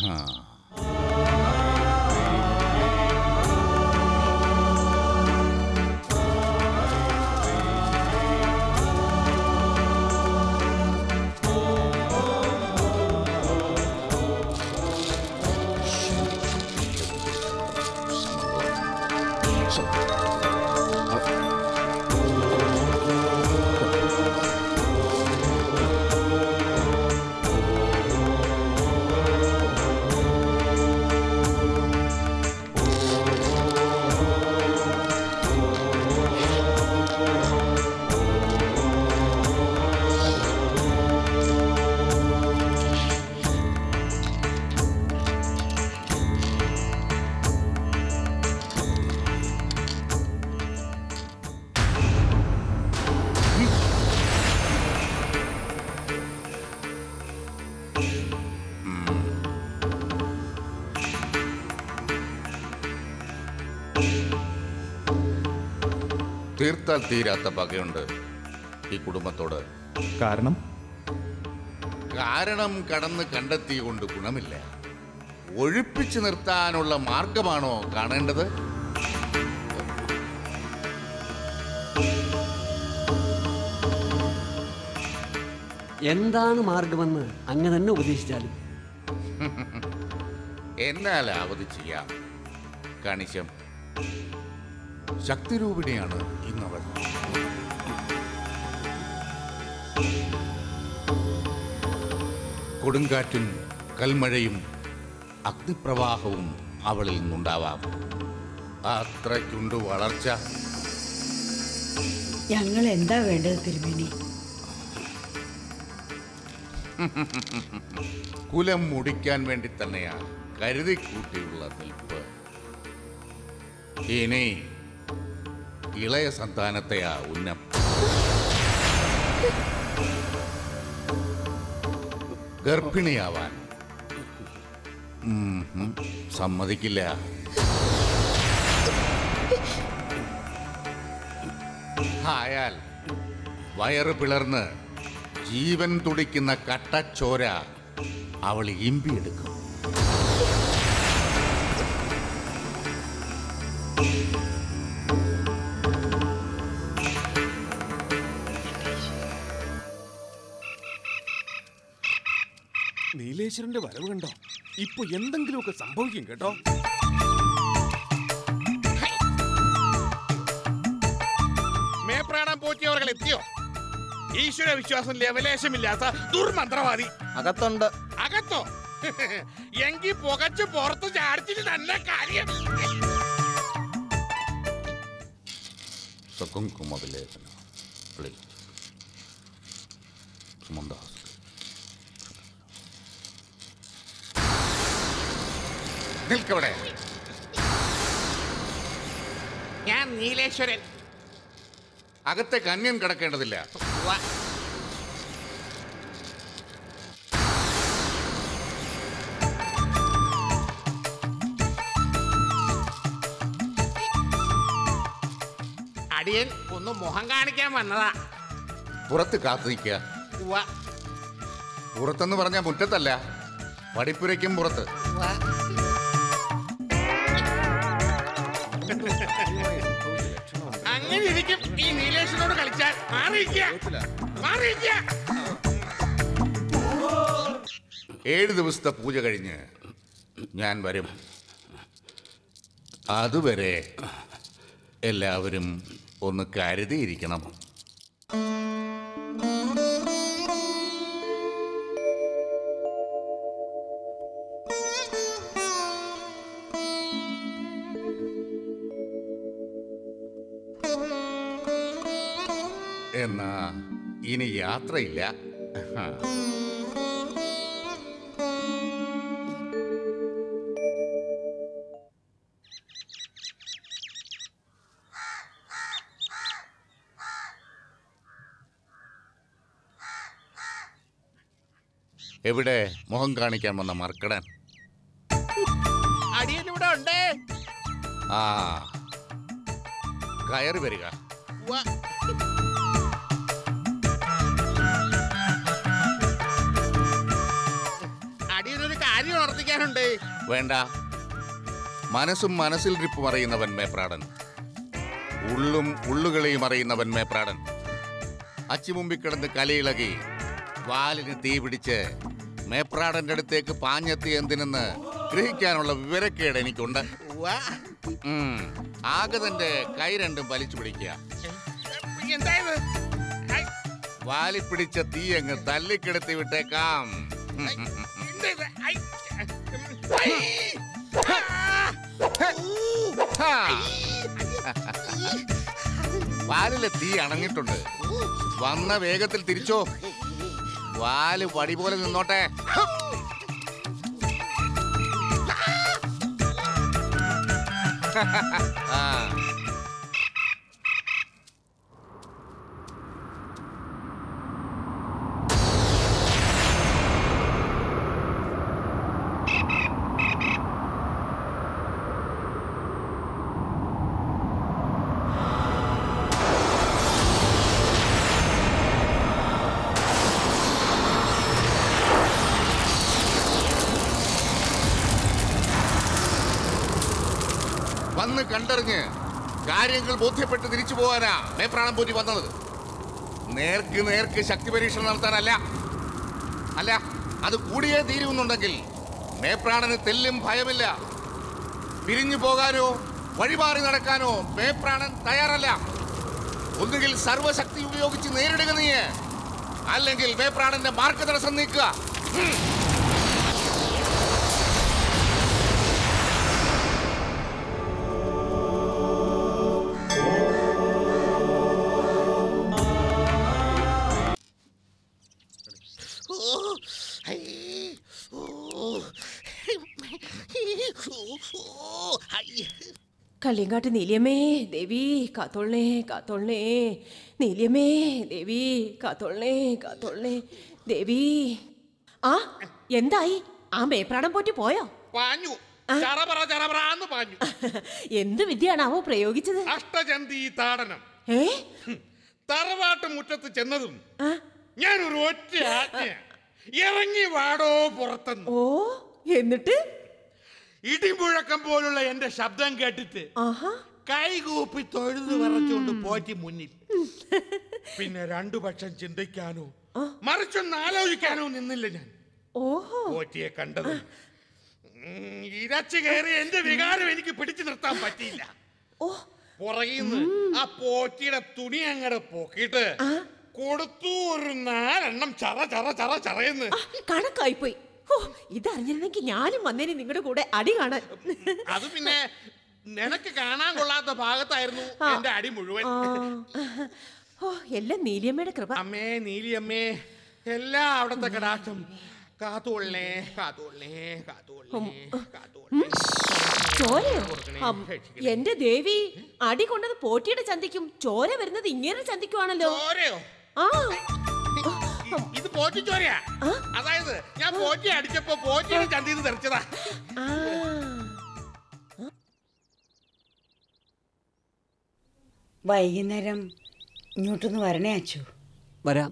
തീർത്താൽ തീരാത്ത പകയുണ്ട് ഈ കുടുംബത്തോട്. കാരണം കടന്ന് കണ്ടെത്തിയ കൊണ്ട് ഗുണമില്ല. ഒഴിപ്പിച്ചു നിർത്താനുള്ള മാർഗമാണോ കാണേണ്ടത്? എന്താണ് മാർഗമെന്ന് അങ്ങ് തന്നെ ഉപദേശിച്ചാലും. എന്നാലാവത് ചെയ്യാം. കണിശം ശക്തിരൂപിണിയാണ് ഇന്നവർ. കൊടുങ്കാറ്റും കൽമഴയും അഗ്നിപ്രവാഹവും അവളിൽ നിന്നുണ്ടാവാം. അത്രയ്ക്കുണ്ട് വളർച്ച. ഞങ്ങൾ എന്താ വേണ്ടത് തിരുമേനി? കുലം മുടിക്കാൻ വേണ്ടി തന്നെയാ കരുതിക്കൂട്ടിയുള്ള നിൽപ്പ്. ഇനി ഇളയ സന്താനത്തെയാ ഉന്നം. ഗർഭിണിയാവാൻ സമ്മതിക്കില്ല. ആയാൽ വയറ് പിളർന്ന് ജീവൻ തുടിക്കുന്ന കട്ടച്ചോര അവൾ ഇമ്പിയെടുക്കും. നീലേശ്വരന്റെ വരവ് കണ്ടോ? ഇപ്പൊ എന്തെങ്കിലുമൊക്കെ സംഭവിക്കും കേട്ടോ. മേപ്രാടാൻ പോറ്റിയവർകൾ എത്തിയോ? ഈശ്വര വിശ്വാസം ലെവലേശമില്ലാത്ത ദുർമന്ത്രവാദി അകത്തുണ്ട്. അകത്തോ? എങ്കി പുകച്ച് പുറത്ത് ചാടിച്ചിട്ട് തന്നെ കാര്യം. നിൽക്കവിടെ. ഞാൻ നീലേശ്വരൻ. അകത്തെ കന്യൻ കിടക്കേണ്ടതില്ല. അടിയൻ ഒന്ന് മുഖം കാണിക്കാൻ വന്നതാ. പുറത്ത് കാത്തു നിൽക്കുക. പുറത്തെന്ന് പറഞ്ഞാൽ മുറ്റത്തല്ല, പടിപ്പുരയ്ക്കും പുറത്ത്. അങ്ങനെ ഇരിക്കും ഈ നീലേശ്വരനോട് കളിച്ചാൽ. മാറിയിരിക്കുക. 7 ദിവസത്തെ പൂജ കഴിഞ്ഞ് ഞാൻ വരും. അതുവരെ എല്ലാവരും ഒന്ന് കരുതിയിരിക്കണം. എന്നാ ഇനി യാത്രയില്ല. എവിടെ മുഖം കാണിക്കാൻ വന്ന മർക്കടൻ? അടിയനിവിടെ ഉണ്ട്. ആ, കയറി വരിക. അടിയനൊരു കാര്യം ഉണർത്തിക്കാൻ പറയാനുണ്ടേ? വേണ്ട. മനസ്സും മനസ്സിലിരിപ്പും അറിയുന്നവൻ മേപ്രാടൻ, ഉള്ളും ഉള്ളുകളെയും അറിയുന്നവൻ മേപ്രാടൻ. അച്ചിമുമ്പിൽ കിടന്ന് കലയിളകി വാലിന് തീ പിടിച്ച് മേപ്രാടന്റെ അടുത്തേക്ക് പാഞ്ഞെത്തി എന്തിനെന്ന് ഗ്രഹിക്കാനുള്ള വിവരക്കേട് എനിക്കുണ്ട്. ആകെ തന്റെ കൈ രണ്ടും വലിച്ചു പിടിക്കുക. എന്തായത്? വാലി പിടിച്ച തീ അങ്ങ് തല്ലിക്കെടുത്തി വിട്ടേക്കാം. വാലിലെ തീ അണങ്ങിട്ടുണ്ട്. വന്ന വേഗത്തിൽ തിരിച്ചോ. വാല് വടി പോലെ നിന്നോട്ടെ. വന്ന് കണ്ടറിഞ്ഞ് കാര്യങ്ങൾ ബോധ്യപ്പെട്ട് തിരിച്ചു പോകാനാ മേപ്രാണം പോറ്റി വന്നത്. നേർക്ക് നേർക്ക് ശക്തി പരീക്ഷണം നടത്താനല്ല. അല്ല, അത് കൂടിയേ തീരുന്നുണ്ടെങ്കിൽ മേപ്രാണന് തെല്ലും ഭയമില്ല. പിരിഞ്ഞു പോകാനോ വഴിമാറി നടക്കാനോ മേപ്രാണൻ തയ്യാറല്ല. ഒന്നുകിൽ സർവശക്തി ഉപയോഗിച്ച് നേരിടുക നീ, അല്ലെങ്കിൽ മേപ്രാണന്റെ മാർഗതടസ്സം നീക്കുക. കള്ളിയങ്കാട്ട് നീലിയമ്മേ ദേവി കാത്തോളണേ കാത്തോളണേ. നീലിയമ്മേ ദേവി കാത്തോളണേ കാത്തോളണേ ദേവി. ആ എന്തായി? ആ മേപ്രാണം പോറ്റി പോയോ? പാഞ്ഞു. ചറപറാന്ന് പാഞ്ഞു. എന്ത് വിദ്യയാണാവോ പ്രയോഗിച്ചത്? അഷ്ടചന്തി താടനം. തറവാട്ട് മുറ്റത്ത് ചെന്നതും ഞാനൊരു ഒറ്റ ആജ്ഞ, ഇറങ്ങി വാടോ പുറത്തുനിന്ന്. ഓ, എന്നിട്ട് ഇടിമുഴക്കം പോലുള്ള എന്റെ ശബ്ദം കേട്ടിട്ട് കൈകൂപ്പി തൊഴുതു വിറച്ചുകൊണ്ട് പോറ്റി മുന്നിൽ. പിന്നെ രണ്ടു പക്ഷം ചിന്തിക്കാനോ മറിച്ചൊന്ന് ആലോചിക്കാനോ നിന്നില്ല ഞാൻ. പോറ്റിയെ കണ്ടത് ഇരച്ചു കയറി എന്റെ വികാരം എനിക്ക് പിടിച്ചു നിർത്താൻ പറ്റിയില്ല. പുറകിന്ന് ആ പോറ്റിയുടെ തുണി അങ്ങടെ പൊക്കിയിട്ട് കൊടുത്തു ഒരു 4 എണ്ണം ചറ ചറ ചറ ചറയെന്ന്. കണക്കായിപ്പോയി. ഇതറിഞ്ഞിരുന്നെങ്കിൽ ഞാനും വന്നേനെ നിങ്ങളുടെ കൂടെ അടി കാണാൻ. അത് പിന്നെ നിനക്ക് കാണാൻ കൊള്ളാത്ത ഭാഗത്തായിരുന്നു എന്റെ അടി മുഴുവൻ. എല്ലാം നീലിയമ്മയുടെ കൃപ. അമ്മേ നീലിയമ്മേ, എല്ലാം അവിടത്തെ കടാക്ഷം കാത്തോളേ കാത്തോളേ കാത്തോളേ കാത്തോളേ. ചോരയോ? എന്റെ ദേവി, അടി കൊണ്ടത് പോറ്റിയുടെ ചന്തിക്കും ചോര വരുന്നത് ഇങ്ങനെ ചന്തിക്കുവാണല്ലോ. ചോരയോ? ഇത് പോറ്റി ചോരയാ. അതായത് ഞാൻ പോറ്റി അടിച്ചപ്പോ പോറ്റിയുടെ ചന്തിന്ന് തെറിച്ചതാ. വൈകുന്നേരം ഇങ്ങോട്ടൊന്ന് വരണേ അച്ചു. വരാം.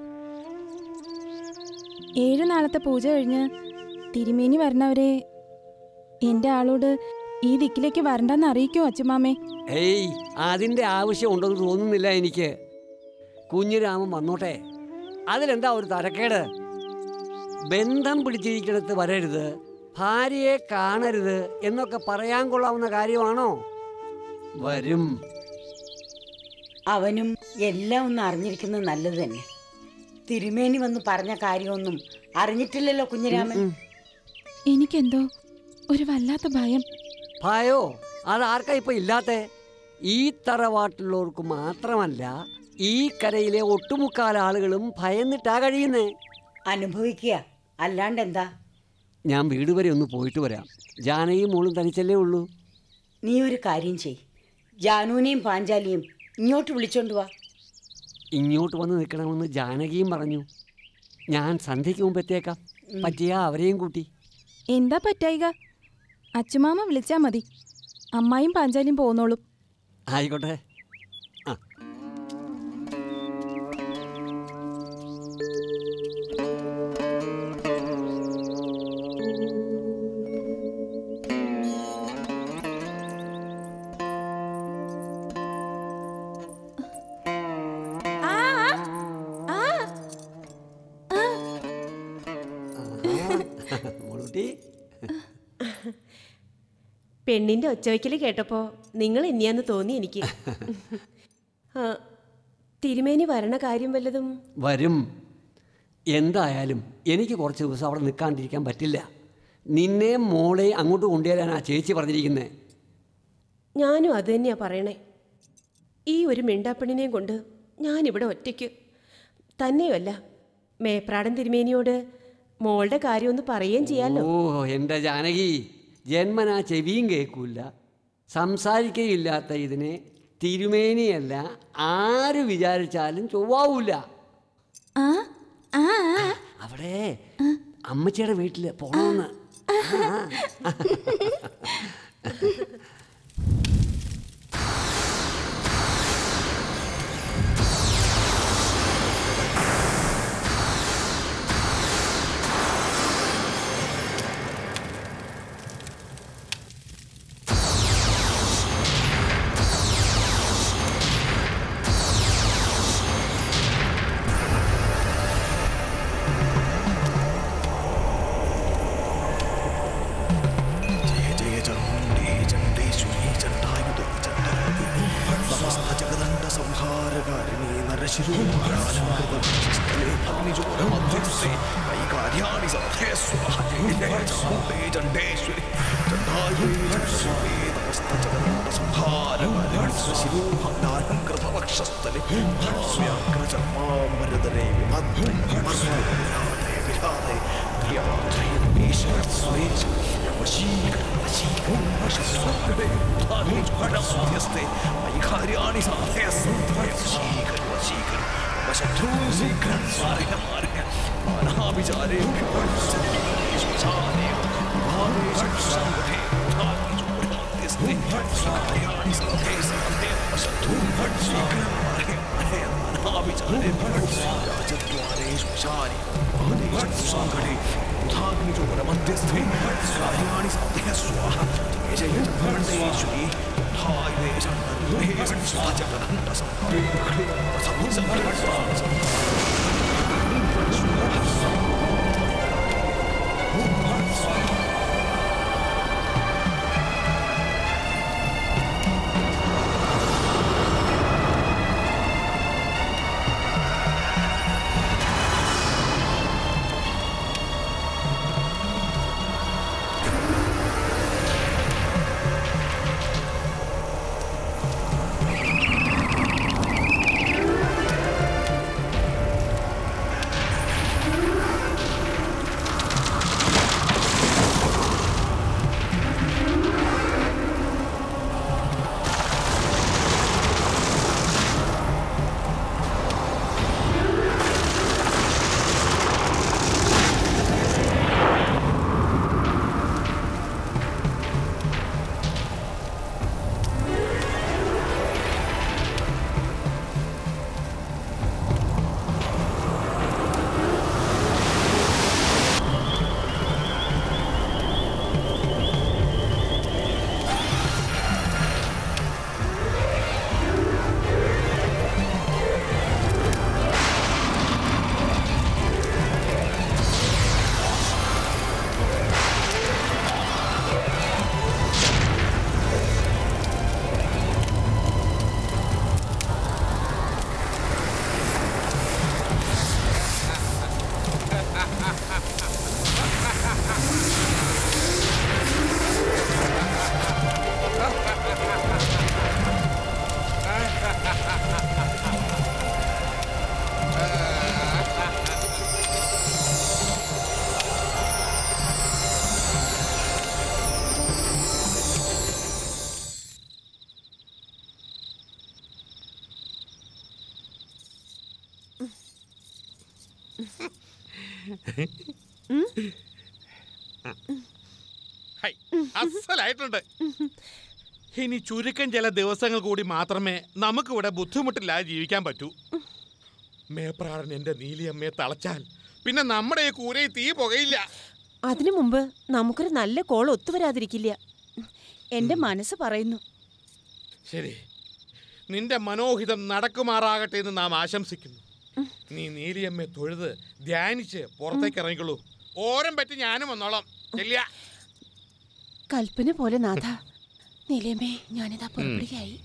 7 നാളത്തെ പൂജ കഴിഞ്ഞ് തിരുമേനി വരണവരെ എൻ്റെ ആളോട് ഈ ദിക്കിലേക്ക് വരണ്ടെന്ന് അറിയിക്കോ അച്ചുമാമേ? ഏയ്, അതിൻ്റെ ആവശ്യം ഉണ്ടെന്ന് തോന്നുന്നില്ല എനിക്ക്. കുഞ്ഞിരാമൻ വന്നോട്ടെ, അതിലെന്താ ഒരു തരക്കേട്? ബന്ധം പിടിച്ചിരിക്കണത്ത് വരരുത്, ഭാര്യയെ കാണരുത് എന്നൊക്കെ പറയാൻ കൊള്ളാവുന്ന കാര്യമാണോ? വരും. അവനും എല്ലാം ഒന്ന് അറിഞ്ഞിരിക്കുന്നത് നല്ലത് തന്നെ. തിരുമേനി വന്ന് പറഞ്ഞ കാര്യമൊന്നും അറിഞ്ഞിട്ടില്ലല്ലോ കുഞ്ഞിരാമൻ. എനിക്കെന്തോ ഒരു വല്ലാത്ത ഭയം. ഭയോ? അതാർക്കാ ഇപ്പൊ ഇല്ലാത്തെ? ഈ തറവാട്ടിലുള്ളവർക്ക് മാത്രമല്ല, ഈ കരയിലെ ഒട്ടുമുക്കാൽ ആളുകളും ഭയന്നിട്ടാ കഴിയുന്നേ. അനുഭവിക്കുക, അല്ലാണ്ട് എന്താ. ഞാൻ വീട് വരെ ഒന്ന് പോയിട്ട് വരാം. ജാനകിയും മോളും തനിച്ചല്ലേ ഉള്ളൂ. നീ ഒരു കാര്യം ചെയ്, ജാനുവിനെയും പാഞ്ചാലിയും ഇങ്ങോട്ട് വിളിച്ചോണ്ട് വാ. ഇങ്ങോട്ട് വന്ന് നിൽക്കണമെന്ന് ജാനകിയും പറഞ്ഞു. ഞാൻ സന്ധ്യയ്ക്ക് മുമ്പ് എത്തിയേക്കാം. പറ്റിയാ അവരെയും കൂട്ടി. എന്താ പറ്റായിക? അച്ചുമാമ വിളിച്ചാൽ മതി, അമ്മായും പാഞ്ചാലിയും പോന്നോളും. ആയിക്കോട്ടെ. ആ, പെണ്ണിന്റെ ഒച്ചവയ്ക്കൽ കേട്ടപ്പോ നിങ്ങൾ എന്നെയാന്ന് തോന്നി എനിക്ക്. തിരുമേനി വരണ കാര്യം വല്ലതും? വരും. എന്തായാലും എനിക്ക് കുറച്ച് ദിവസം അവിടെ നിൽക്കാണ്ടിരിക്കാൻ പറ്റില്ല. നിന്നെ മോളെ അങ്ങോട്ട് കൊണ്ടുവരാനാ ചേച്ചി പറഞ്ഞിരിക്കുന്നത്. ഞാനും അത് തന്നെയാ പറയണേ. ഈ ഒരു മിണ്ടാപ്പെണ്ണിനെയും കൊണ്ട് ഞാനിവിടെ ഒറ്റയ്ക്ക്. തന്നെയുമല്ല, മേപ്രാടൻ തിരുമേനിയോട് മോളുടെ കാര്യം ഒന്ന് പറയുകയും ചെയ്യാലോ. ഓ എൻ്റെ ജാനകി, ജന്മനാ ചെവിയും കേൾക്കൂല, സംസാരിക്കുകയില്ലാത്ത ഇതിനെ തിരുമേനിയല്ല ആര് വിചാരിച്ചാലും ചൊവ്വാവൂല. അവിടെ അമ്മച്ചിയുടെ വീട്ടിൽ പോണമെന്ന്. അസലായിട്ടുണ്ട്. ഇനി ചുരുക്കം ചില ദിവസങ്ങൾ കൂടി മാത്രമേ നമുക്കിവിടെ ബുദ്ധിമുട്ടില്ലാതെ ജീവിക്കാൻ പറ്റൂ. മേപ്രാടൻ എന്റെ നീലിയമ്മയെ തളച്ചാൽ പിന്നെ നമ്മുടെ ഈ കൂരയിൽ തീ പുകയില്ല. അതിനു മുമ്പ് നമുക്കൊരു നല്ല കോൾ ഒത്തുവരാതിരിക്കില്ല. എന്റെ മനസ്സ് പറയുന്നു. ശരി, നിന്റെ മനോഹിതം നടക്കുമാറാകട്ടെ എന്ന് നാം ആശംസിക്കുന്നു. നീ നീലിയമ്മയെ തൊഴുത് ധ്യാനിച്ച് പുറത്തേക്ക് ഇറങ്ങിക്കൊള്ളൂ. ഓരം പറ്റി ഞാനും വന്നോളാം. ചെല്ലിയ കൽപ്പന പോലെ നാഥ. നീലമ്മേ ഞാനിതാ പുറപ്പെടുകയായി.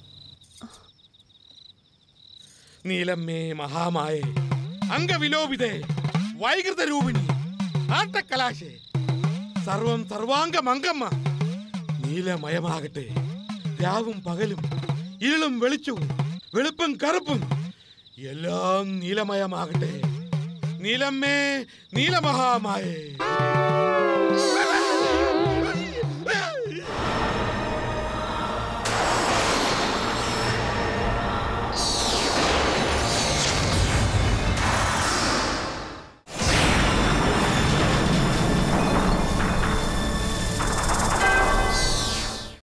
നീലമ്മേ മഹാമായേ അംഗവിലോപിതേ വൈകൃത രൂപിണി ആട്ടക്കലാശേ സർവം സർവാംഗമംഗമ്മ നീലമയമാകട്ടെ. രാവും പകലും ഇരുളും വെളിച്ചവും വെളുപ്പും കറുപ്പും എല്ലാം നീലമയമാകട്ടെ. നീലമ്മേ നീലമഹാമായേ.